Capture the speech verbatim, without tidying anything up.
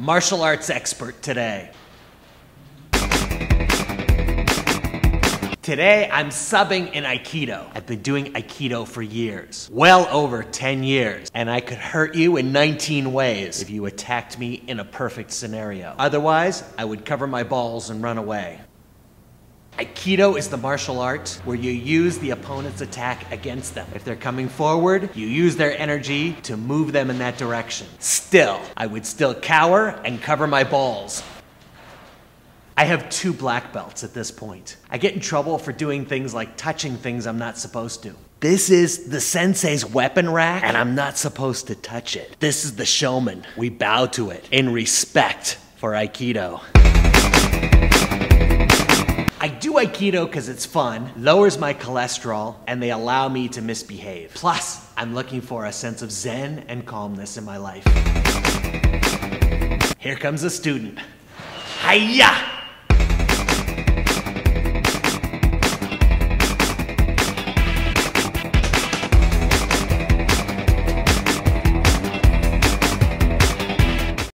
martial arts expert today. Today, I'm subbing in Aikido. I've been doing Aikido for years, well over ten years, and I could hurt you in nineteen ways if you attacked me in a perfect scenario. Otherwise, I would cover my balls and run away. Aikido is the martial art where you use the opponent's attack against them. If they're coming forward, you use their energy to move them in that direction. Still, I would still cower and cover my balls. I have two black belts at this point. I get in trouble for doing things like touching things I'm not supposed to. This is the sensei's weapon rack, and I'm not supposed to touch it. This is the Shomen. We bow to it in respect for Aikido. I do Aikido because it's fun, lowers my cholesterol, and they allow me to misbehave. Plus, I'm looking for a sense of zen and calmness in my life. Here comes a student. Hiya!